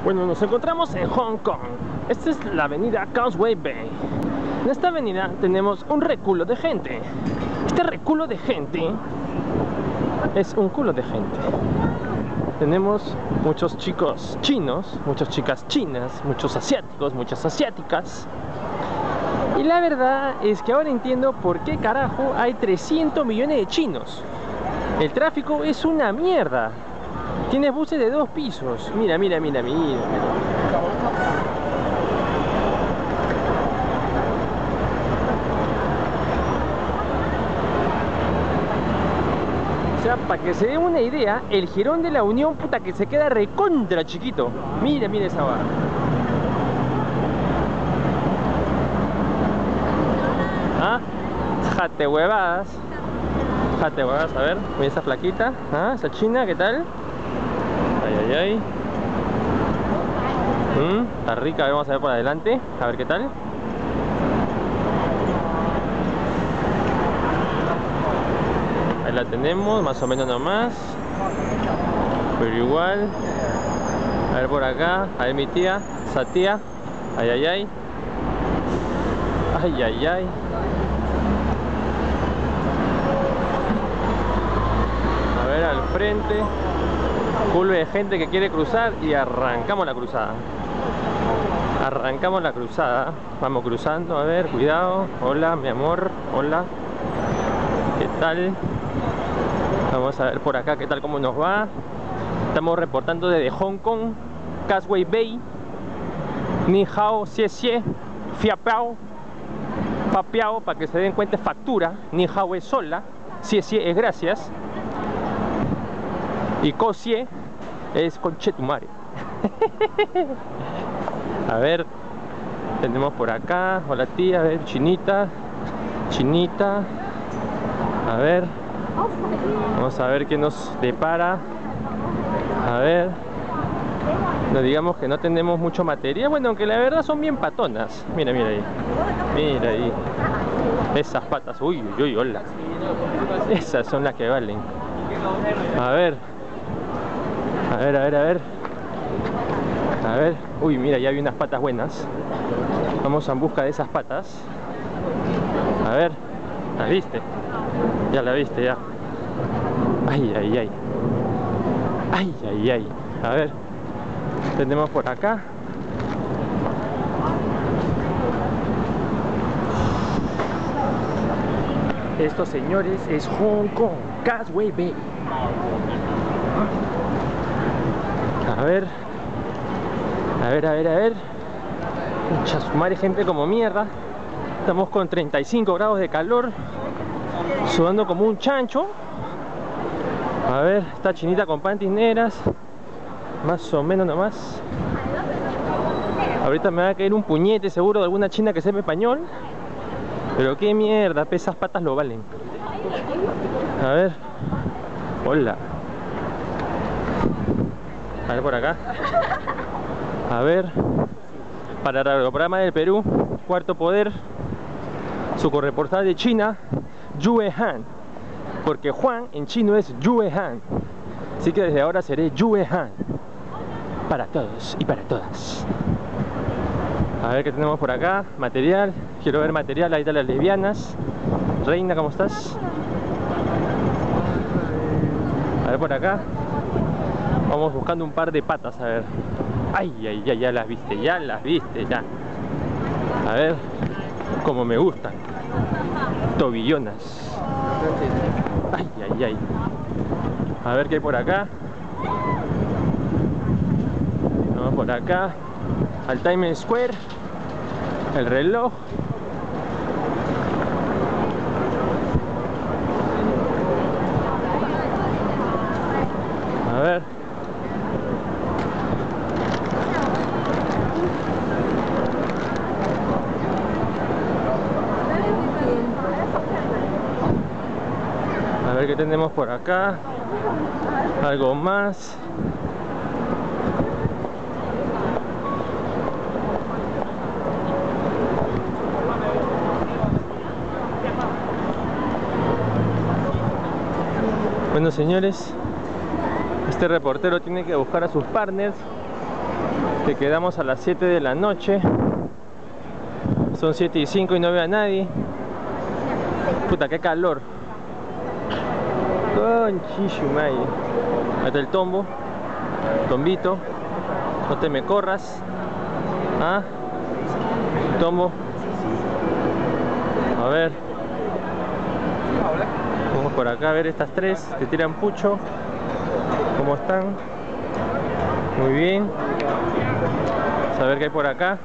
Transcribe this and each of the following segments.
Bueno, nos encontramos en Hong Kong. Esta es la avenida Causeway Bay. En esta avenida tenemos un reculo de gente. Este reculo de gente es un culo de gente. Tenemos muchos chicos chinos, muchas chicas chinas, muchos asiáticos, muchas asiáticas. Y la verdad es que ahora entiendo por qué carajo hay 300 millones de chinos. El tráfico es una mierda. Tienes buses de 2 pisos. Mira, mira, mira, mira, mira. O sea, para que se dé una idea, el jirón de la Unión, puta, que se queda recontra chiquito. Mira, mira esa barra. ¿Ah? Jate huevadas. Jate huevadas, a ver. Mira esa flaquita. ¿Ah? Esa china, ¿qué tal? Ay, ay, ay. Está rica, vamos a ver por adelante. A ver qué tal. Ahí la tenemos, más o menos nomás. Pero igual. A ver por acá. A ver mi tía, esa tía. Ay, ay, ay. Ay, ay, ay. A ver al frente. Culo de gente que quiere cruzar y arrancamos la cruzada. Arrancamos la cruzada. Vamos cruzando, a ver, cuidado. Hola, mi amor, hola. ¿Qué tal? Vamos a ver por acá qué tal, cómo nos va. Estamos reportando desde Hong Kong, Causeway Bay. Ni hao, xie xie, fia piao, pa piao, para que se den cuenta, factura. Ni hao es sola, xie xie es gracias. Y cosie es conchetumare. A ver, tenemos por acá. Hola tía, a ver, chinita. Chinita. A ver. Vamos a ver qué nos depara. A ver. No digamos que no tenemos mucho material. Bueno, aunque la verdad son bien patonas. Mira, mira ahí. Mira ahí. Esas patas. Uy, uy, uy, hola. Esas son las que valen. A ver. A ver, a ver, a ver. A ver. Uy, mira, ya vi unas patas buenas. Vamos en busca de esas patas. A ver. ¿La viste? Ya la viste, ya. Ay, ay, ay. Ay, ay, ay. A ver. Tenemos por acá. Estos señores es Hong Kong, Causeway Bay. A ver. A ver, a ver, a ver. Mucha su madre, gente como mierda. Estamos con 35 grados de calor. Sudando como un chancho. A ver, esta chinita con panties negras. Más o menos nomás. Ahorita me va a caer un puñete seguro de alguna china que sepa español. Pero qué mierda, esas patas lo valen. A ver. Hola. A ver por acá. A ver. Para el programa del Perú, Cuarto Poder, su corresponsal de China, Yue Han. Porque Juan en chino es Yue Han. Así que desde ahora seré Yue Han. Para todos y para todas. A ver qué tenemos por acá. Material. Quiero ver material. Ahí están las lesbianas. Reina, ¿cómo estás? A ver por acá. Vamos buscando un par de patas, a ver. Ay, ay, ay, ya las viste, ya. A ver, como me gustan. Tobillonas. Ay, ay, ay. A ver qué hay por acá. Vamos por acá. Al Times Square. El reloj. A ver. A ver qué tenemos por acá. Algo más. Bueno, señores, este reportero tiene que buscar a sus partners Que quedamos a las 7 de la noche. Son 7:05 y no veo a nadie. Puta, qué calor. Conchichumay. Ahí está el tombo. Tombito. No te me corras. ¿Ah? Tombo. A ver. Vamos por acá a ver estas tres. Te tiran pucho. ¿Cómo están? Muy bien. Vamos a ver qué hay por acá.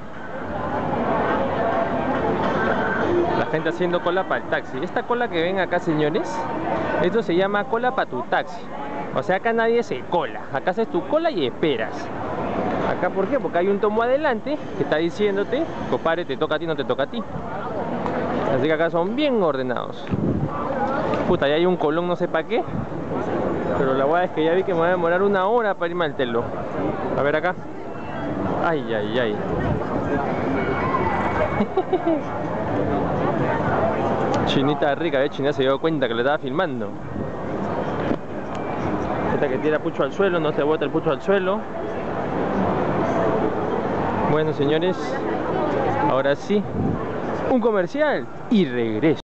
La gente haciendo cola para el taxi. Esta cola que ven acá, señores, esto se llama cola para tu taxi. O sea, acá nadie se cola. Acá haces tu cola y esperas. Acá, ¿por qué? Porque hay un tomo adelante que está diciéndote, compadre, te toca a ti, no te toca a ti. Así que acá son bien ordenados. Puta, ya hay un colón, no sé para qué. Pero la verdad es que ya vi que me va a demorar 1 hora para irme al telo. A ver acá. Ay, ay, ay. Chinita rica, China se dio cuenta que le estaba filmando. Esta que tira pucho al suelo, no se bota el pucho al suelo. Bueno, señores, ahora sí, un comercial y regreso.